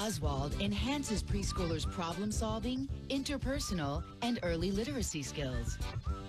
Oswald enhances preschoolers' problem-solving, interpersonal, and early literacy skills.